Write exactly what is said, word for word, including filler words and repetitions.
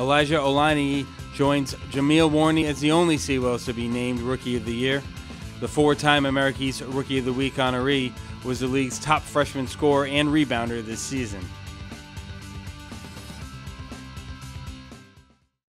Elijah Olaniyi joins Jameel Warney as the only Seawolves to be named Rookie of the Year. The four-time American East Rookie of the Week honoree was the league's top freshman scorer and rebounder this season.